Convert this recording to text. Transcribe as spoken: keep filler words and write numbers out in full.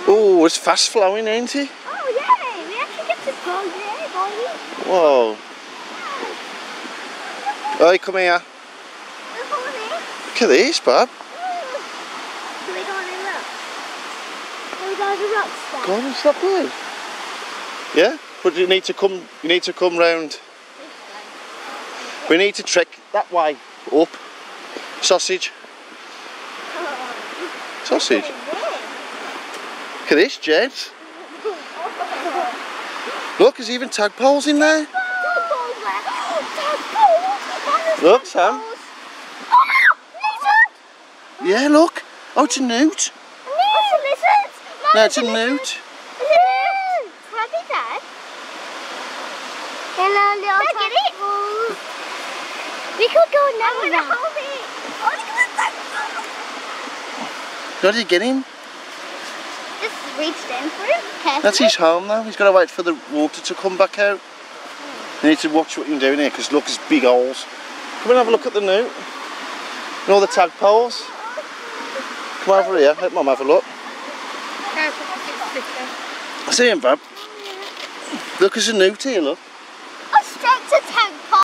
Oh, it's fast flowing, ain't it? Oh yeah, we actually get to go there, boy. Whoa. Oi, come here. Look over there. Look at this, Bob. Do we go on and look? Do we go to the rocks there? Go on, is that good? Yeah, but you need to come. You need to come round. We need to trek that way up. Sausage. Sausage. Look at this, Jed. Look, there's even tadpoles in there. Look, Sam. Yeah, look. Oh, it's a newt. No, it's a newt. Hello, little Look at it. We could go now. I'm gonna hold it. Oh, look at that. How did you get him? Just reach down for him. Carefully. That's his home now. He's got to wait for the water to come back out. You need to watch what you're doing here because look, there's big holes. Come and have a look at the newt. And all the tadpoles. Come over here, let Mum have a look. See him, Bob. Look, there's a newt here, look.